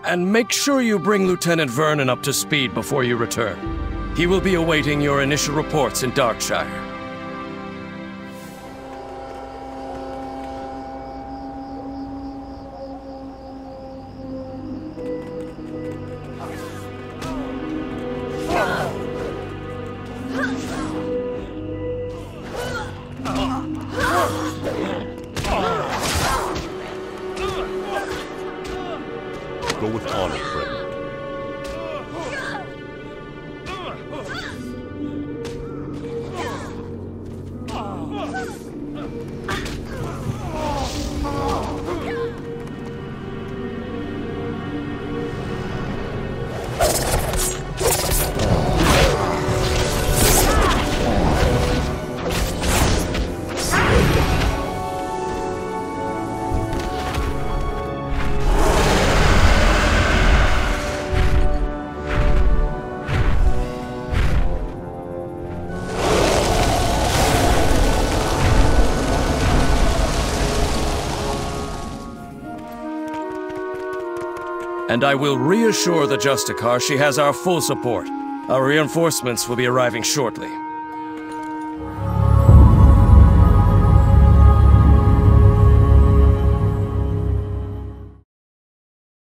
And make sure you bring Lieutenant Vernon up to speed before you return. He will be awaiting your initial reports in Darkshire. Go with honor, friend. And I will reassure the Justicar she has our full support. Our reinforcements will be arriving shortly.